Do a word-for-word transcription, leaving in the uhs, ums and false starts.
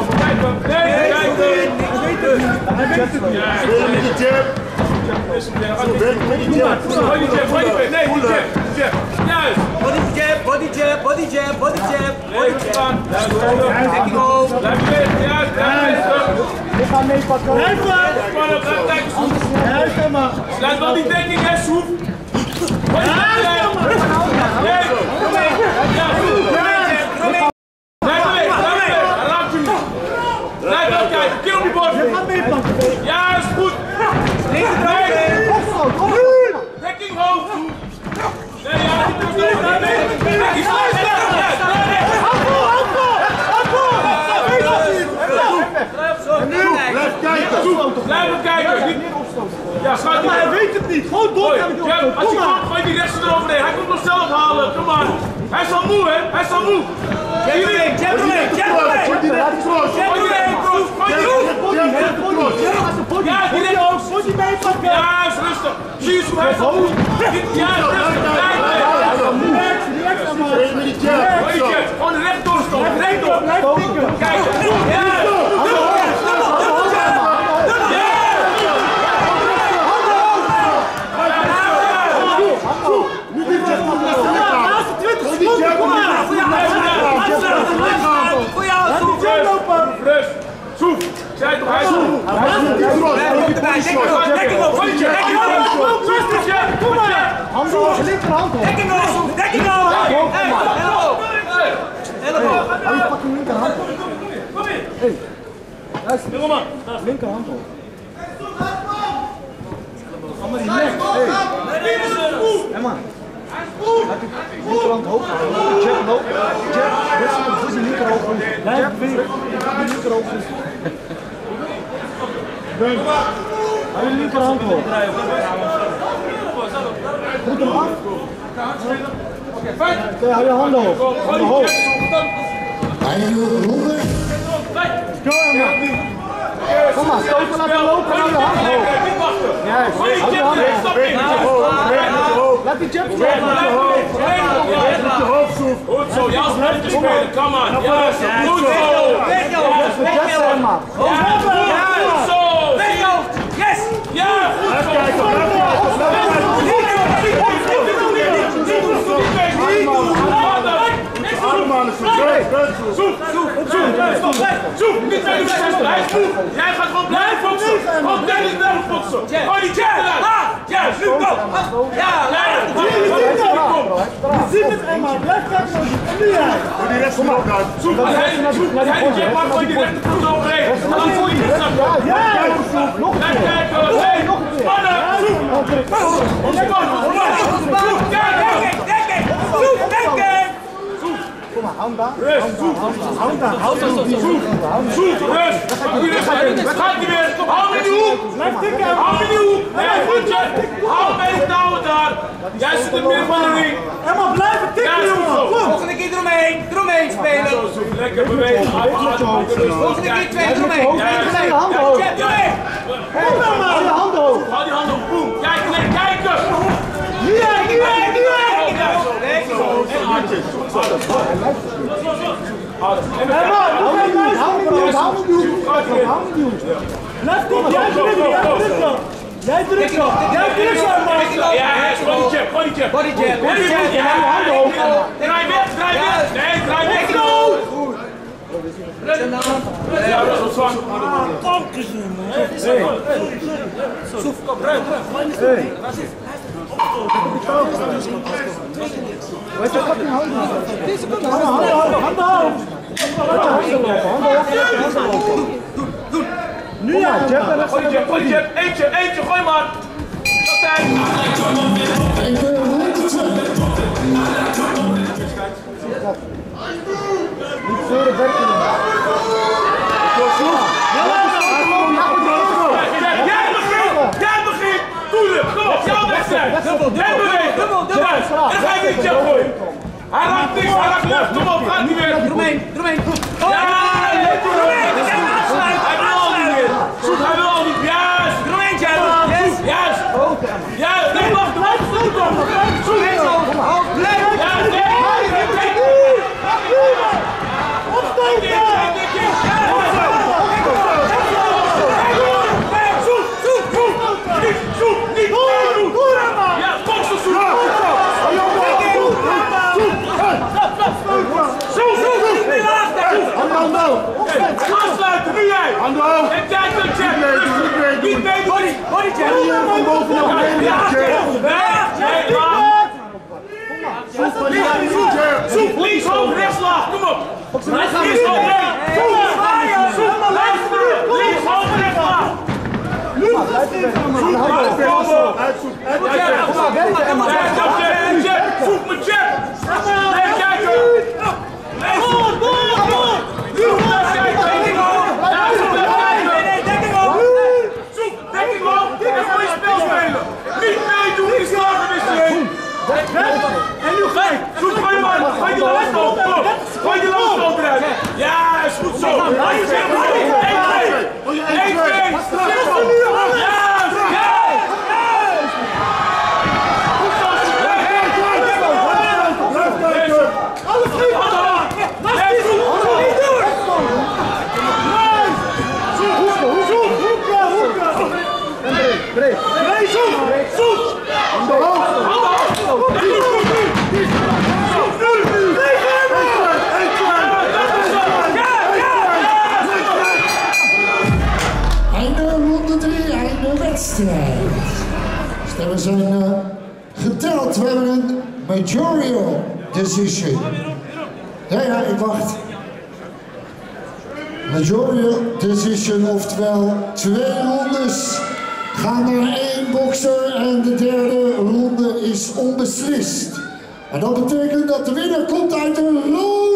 Nee, kijk dus. Hij weet het niet. Spelen met die jab. Werken met die jab. Gooi die jab, gooi die jab. Nee, die jab. Jab. Juist. Body jab, body jab, body jab, body jab. Mooi gedaan. Dekking hoog. Blijf weer. Juist, juist. Ik ga meepakken. Blijf maar. Spannen, blijf kijken, Soef. Juist, man. Sluit wel die dekking, hè, Soef. Gooi die jab. Nee. Ja, Soef. Blijf weer, blijf weer. Hij raakt je niet. Blijf wel kijken. Kill op die borst. Ik ga meepakken. Juist, goed. Nee. Dekking hoog. Nee, ja, die doet het niet. Dekking hoog. Blijf kijken. Blijf kijken. Ja, schuit die. Maar hij weet het niet. Gewoon door. Als je komt, gooi die rechts eroverheen. Hij komt nog zelf halen. Kom maar. Hij is al moe, hè? Hij is al moe. Jab erheen, jab erheen, jab erheen. Gooi die recht cross. Gooi die rechts cross. Gooi die Ja, die rechts. Moet je meepakken. Ja, is rustig. Zie je zo, hij is al moe. Ja, rustig. Blijf Spelen met die jab. Gooi die jab. Gewoon recht doorstoten. Recht door. Kijk. Ja. Rust! Soef! Zij toch hij Soef! Dekking op! Dekking op! Kom maar! Handen hoog, linkerhand hoog. Dekking op! Dekking op! Elleboog! Elleboog! Hou je fucking linkerhand hoog. Kom in! Hé! Luister, linkerhand hoog. Ga maar die nek. Hé man. Laat die linkerhand hoog houden. Jab lopen. Jab. Dit is die linkerhoog. Jab weer. Die linkerhoog. Hou je linkerhand hoog. Goed hem af. Oké, hou je handen hoog. Handen hoog. Go Emma. Kom maar, stoten laten lopen. Hou je handen hoog. Juist. Hou je handen hoog. Laat die jab lopen. Goed zo, jouw spel te spelen, kom aan. Juist, goed zo. Weg jou! Weg jou! Goed zo. Yes! Ja, goed zo. Zoek, zoek, zoek, zoek, niet bij de beste, hij is moe. Jij gaat gewoon blijven boksen. Gewoon Dennis blijven boksen. Gooi die jab eruit. Juist, nu kom. Ja, ja. Je ziet het Emma, blijf kijken als je en nu jij. Doe die rest omhoog uit. Zoek, als hij die jab maakt, gooi die rechtervoet overheen. Dan voel je het straks. Ja, nog een Blijf keer. kijken, nee, Nog een keer. spannen, zoek. Kijk, Dekking! Zoek, dekking! Kom maar, hand daar. rust, zoek. Hand daar, hand daar. Zoek, rust! Hou die rust uit! Het gaat niet meer! Hou hem in die hoek! Blijf tikken. Hou hem in die hoek! Nee, voetje! Hou hem bij de touwen daar! Jij zit in het midden van de ring! Emma, blijf tikken jongen. Kom. Volgende keer eromheen, eromheen spelen. Zo, zoek, lekker bewegen! Volgende keer twee eromheen. Hou je handen hoog. Jab erheen. Kom Emma, hou je handen hoog. Hou die handen op! Boem! Kijk, nee, kijken! Nu jij, nu jij, nu jij. Emma, hou je nice. Handen die hoek, handen die hoek. Handen die hoek. Blijf tikken, jij drukt, jij drukt. Jij drukt, jij drukt Emma. Ja, gooi die jab, gooi die jab! Body jab, body Body jab. jab! Handen hoog. Draai weg, draai weg! Nee, draai weg! Ja, dat is wel zwak. Soef, kom, ruim. Hey. Wat je fucking handen hoog. Handen hoog, handen hoog. Handen hoog, handen hoog. Nu ja, jab en Gooi die jab, gooi die jab! Eentje, eentje, gooi maar! Altijd! Niet zeuren, werken. Jij begint! Jij begint! Doe het! Kom op, jouw wedstrijd! Jij beweegt! Juist! En dan ga je die jab gooien! Hij raakt niks, hij raakt lucht! Kom op, gaat niet meer! Eromheen, eromheen. Ja! Hij wil al niet meer! Zoek, hij wil al niet! Juist! Eromheen, jab. Yes. Juist! Juist! Nee, wacht! Blijf zoeken! Zoek! Blijf. Juist! Nee! Opsteken! boven nog een Zoek, links hoog, rechts laag, kom op! Links hoog, rechts! Links hoog, rechts laag! Zoek me check! Nee, kijken! Nee, zoek! Zoek, dekking hoog! Zoek, dekking hoog! En voor je spel spelen! Niet meedoen, die slagen is erin! En nu ga je! Zoek van je man! Gooi die loosloop! Gooi die loosloop eruit! Ja, is goed zo! één twee! één twee! Ja! Breed! Nee, zoek! Zoek! Aan de hoofd! Einde ronde drie, einde wedstrijd. Stemmen zijn uh, geteld. We hebben een majorial decision. Ja, ja, ik wacht. Majorial decision, oftewel twee rondes gaan naar één bokser en de derde ronde is onbeslist. En dat betekent dat de winnaar komt uit de ronde.